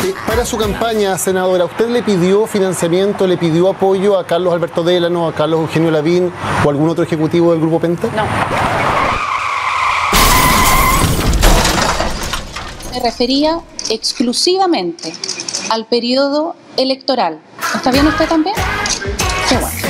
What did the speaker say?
Para su campaña, senadora, ¿usted le pidió financiamiento, le pidió apoyo a Carlos Alberto Délano, a Carlos Eugenio Lavín o algún otro ejecutivo del Grupo Penta? No. Me refería exclusivamente al periodo electoral. ¿Está bien usted también? Qué bueno.